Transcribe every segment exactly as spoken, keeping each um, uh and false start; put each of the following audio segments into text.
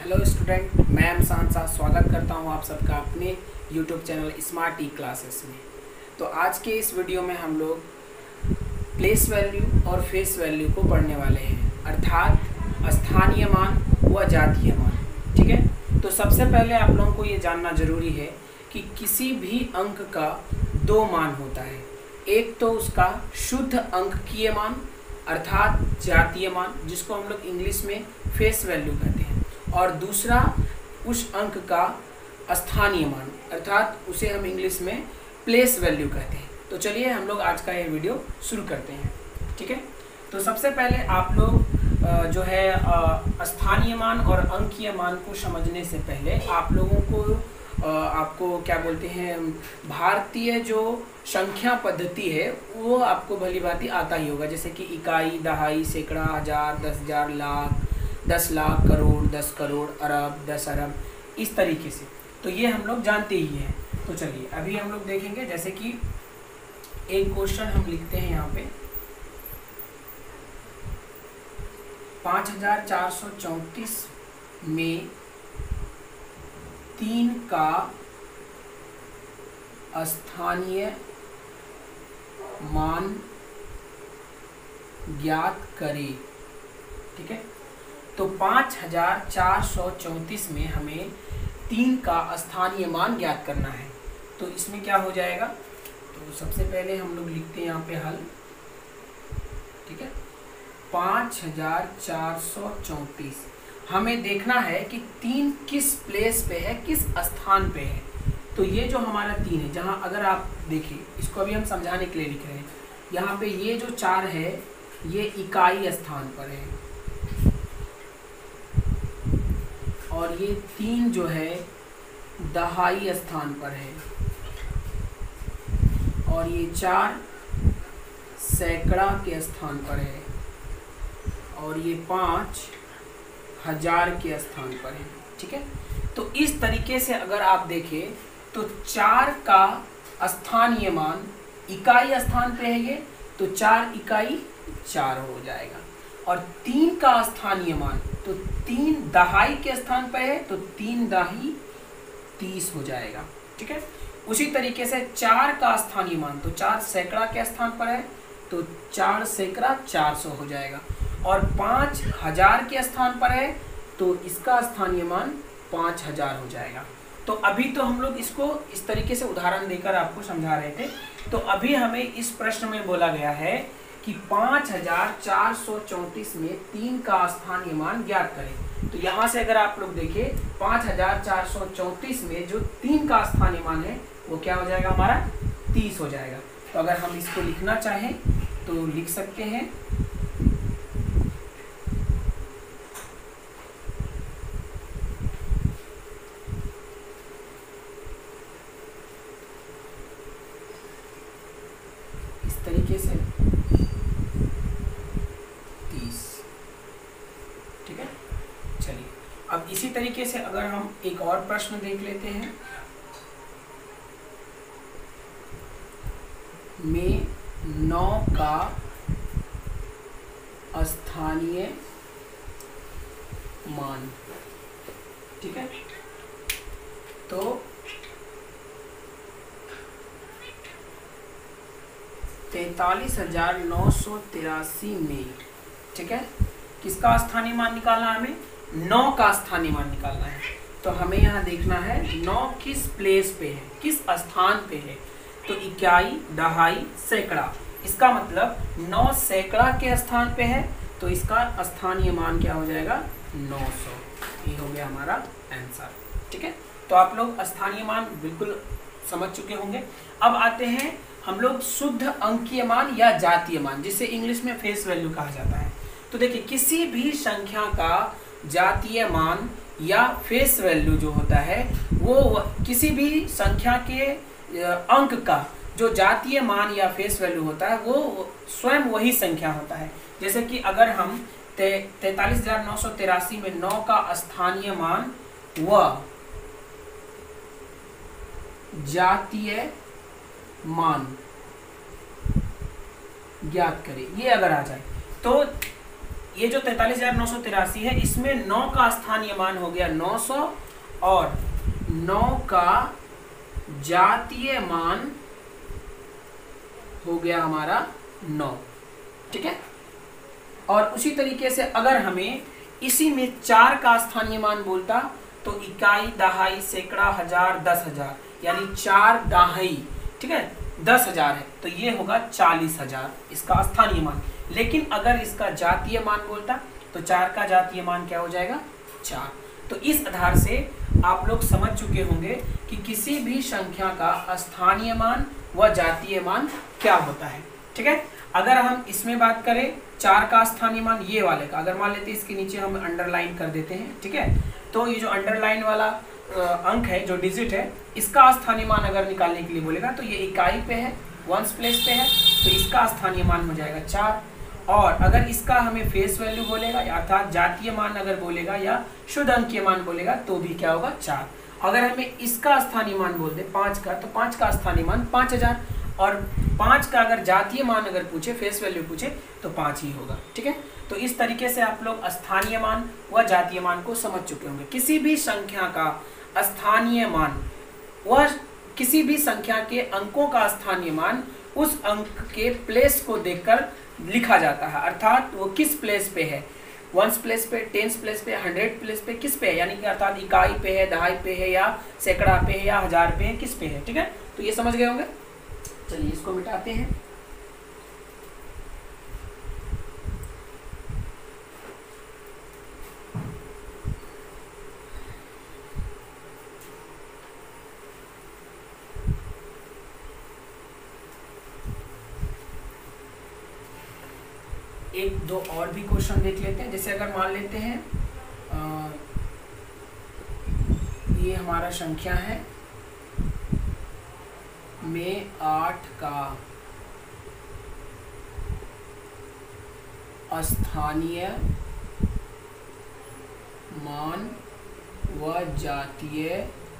Hello student, मैं एमसान साहब स्वागत करता हूं आप सबका अपने YouTube channel smart e classes में। तो आज के इस वीडियो में हम लोग प्लेस वैल्यू और फेस वैल्यू को पढ़ने वाले हैं, अर्थात स्थानीय मान व जातीय मान। ठीक है, तो सबसे पहले आप लोगों को ये जानना ज़रूरी है कि किसी भी अंक का दो मान होता है। एक तो उसका शुद्ध अंकीय मान अर्थात जातीय मान, जिसको हम लोग इंग्लिश में फेस वैल्यू कहते हैं, और दूसरा उस अंक का स्थानीय मान अर्थात उसे हम इंग्लिश में प्लेस वैल्यू कहते हैं। तो चलिए हम लोग आज का ये वीडियो शुरू करते हैं। ठीक है, तो सबसे पहले आप लोग जो है स्थानीय मान और अंकीय मान को समझने से पहले आप लोगों को आपको क्या बोलते हैं, भारतीय जो संख्या पद्धति है वो आपको भली भांति आता ही होगा, जैसे कि इकाई, दहाई, सैकड़ा, हजार, दस हजार, लाख, दस लाख, करोड़, दस करोड़, अरब, दस अरब, इस तरीके से। तो ये हम लोग जानते ही हैं। तो चलिए अभी हम लोग देखेंगे, जैसे कि एक क्वेश्चन हम लिखते हैं यहाँ पे, पाँच हजार चार सौ चौंतीस में तीन का स्थानीय मान ज्ञात करें। ठीक है, तो पाँच हजार चार सौ चौंतीस में हमें तीन का स्थानीय मान ज्ञात करना है। तो इसमें क्या हो जाएगा, तो सबसे पहले हम लोग लिखते हैं यहाँ पे हल। ठीक है, पाँच हजार चार सौ चौंतीस हमें देखना है कि तीन किस प्लेस पे है, किस स्थान पे है। तो ये जो हमारा तीन है, जहाँ अगर आप देखिए, इसको अभी हम समझाने के लिए लिख रहे हैं। यहाँ पे ये जो चार है ये इकाई स्थान पर है, और ये तीन जो है दहाई स्थान पर है, और ये चार सैकड़ा के स्थान पर है, और ये पाँच हजार के स्थान पर है। ठीक है, तो इस तरीके से अगर आप देखें तो चार का स्थानीय मान इकाई स्थान पे है ये, तो चार इकाई चार हो जाएगा, और तीन का स्थानीय मान तो तीन दहाई के स्थान पर है, तो तीन दहाई तीस हो जाएगा। ठीक है, उसी तरीके से चार का स्थानीय मान तो चार सैकड़ा के स्थान पर है, तो चार सैकड़ा चार सौ हो जाएगा, और पाँच हजार के स्थान पर है तो इसका स्थानीय मान पाँच हजार हो जाएगा। तो अभी तो हम लोग इसको इस तरीके से उदाहरण देकर आपको समझा रहे थे। तो अभी हमें इस प्रश्न में बोला गया है कि पाँच हजार चार सौ चौंतीस में तीन का स्थानीय मान ज्ञात करें। तो यहाँ से अगर आप लोग देखें, पाँच हजार चार सौ चौंतीस में जो तीन का स्थानीय मान है वो क्या हो जाएगा, हमारा तीस हो जाएगा। तो अगर हम इसको लिखना चाहें तो लिख सकते हैं, इस तरीके से तीस। ठीक है, चलिए अब इसी तरीके से अगर हम एक और प्रश्न देख लेते हैं, में नौ का स्थानीय मान। ठीक है, तो तैतालीस हजार नौ सौ तिरासी में, ठीक है, किसका स्थानीय मान निकालना है, हमें नौ का स्थानीय मान निकालना है। तो हमें यहाँ देखना है नौ किस प्लेस पे है, किस स्थान पे है। तो इकाई, दहाई, सैकड़ा, इसका मतलब नौ सैकड़ा के स्थान पे है, तो इसका स्थानीय मान क्या हो जाएगा, नौ सौ। ये हो गया हमारा आंसर। ठीक है, तो आप लोग स्थानीय मान बिल्कुल समझ चुके होंगे। अब आते हैं हम लोग शुद्ध अंकीय मान या जातीय मान, जिसे इंग्लिश में फेस वैल्यू कहा जाता है। तो देखिए, किसी भी संख्या का जातीय मान या फेस वैल्यू जो होता है वो किसी भी संख्या के अंक का जो जातीय मान या फेस वैल्यू होता है वो स्वयं वही संख्या होता है। जैसे कि अगर हम तैतालीस हजार नौ सौ तिरासी में नौ का स्थानीय मान व जातीय मान ज्ञात करें, ये अगर आ जाए तो ये जो तैंतालीस हजार नौ सौ तिरासी है, इसमें नौ का स्थानीय मान हो गया नौ सौ और नौ का जातीय मान हो गया हमारा नौ। ठीक है। और उसी तरीके से अगर हमें इसी में चार का स्थानीय मान बोलता तो इकाई, दहाई, सैकड़ा, हजार, दस हजार, यानी चार दहाई, ठीक है, दस हजार है तो ये होगा चालीस हजार इसका स्थानीय मान। लेकिन अगर इसका जातीय मान बोलता तो चार का जातीय मान क्या हो जाएगा, चार। तो इस आधार से आप लोग समझ चुके होंगे कि किसी भी संख्या का स्थानीय मान व जातीय मान क्या होता है। ठीक है। अगर हम इसमें बात करें चार का स्थानीय मान, ये वाले का, अगर मान लेते हैं इसके नीचे हम अंडरलाइन कर देते हैं, ठीक है, तो ये जो अंडरलाइन वाला अंक है, जो डिजिट है, इसका स्थानीय मान अगर निकालने के लिए बोलेगा तो ये इकाई पे है, वंस प्लेस पे है, तो इसका स्थानीय मान हो जाएगा चार। और अगर इसका हमें फेस वैल्यू बोलेगा अर्थात जातीय मान अगर बोलेगा या शुद्ध अंकीय मान बोलेगा तो भी क्या होगा, चार। अगर हमें इसका स्थानीय मान बोल दे पाँच का तो पाँच का स्थानीय मान पाँच हजार और पाँच का अगर जातीय मान अगर पूछे, फेस वैल्यू पूछे तो पाँच ही होगा। ठीक है। तो इस तरीके से आप लोग स्थानीय मान व जातीय मान को समझ चुके होंगे। किसी भी संख्या का स्थानीय मान व किसी भी संख्या के अंकों का स्थानीय मान उस अंक के प्लेस को देखकर लिखा जाता है, अर्थात वो किस प्लेस पे है, वंस प्लेस पे, टेंस प्लेस पे, हंड्रेड प्लेस पे, किस पे है, यानी कि अर्थात इकाई पे है, दहाई पे है या सैकड़ा पे है या हजार पे है, किस पे है। ठीक है। तो ये समझ गए होंगे। चलिए इसको मिटाते हैं। एक दो और भी क्वेश्चन देख लेते हैं। जैसे अगर मान लेते हैं आ, ये हमारा संख्या है में आठ का स्थानीय मान व जातीय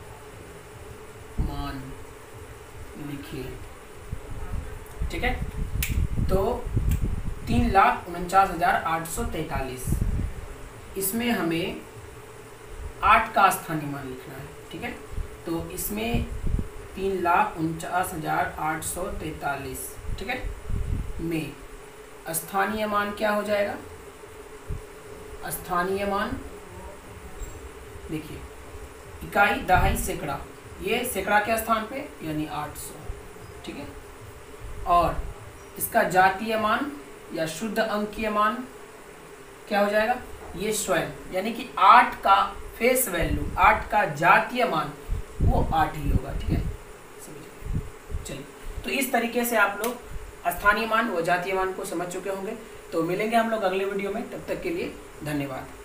मान लिखिए। ठीक है। तो तीन लाख उनचास हजार आठ सौ तैतालीस, इसमें हमें आठ का स्थानीय मान लिखना है। ठीक है। तो इसमें तीन लाख उनचास हजार आठ सौ तैतालीस, ठीक है, में स्थानीय मान क्या हो जाएगा, स्थानीय मान देखिए इकाई, दहाई, सैकड़ा, ये सैकड़ा के स्थान पे यानी आठ सौ। ठीक है। और इसका जातीय मान या शुद्ध अंकीय मान क्या हो जाएगा, ये स्वयं, यानी कि आठ का फेस वैल्यू, आठ का जातीय मान वो आठ ही होगा। ठीक है। चलिए, तो इस तरीके से आप लोग स्थानीय मान व जातीय मान को समझ चुके होंगे। तो मिलेंगे हम लोग अगले वीडियो में, तब तक के लिए धन्यवाद।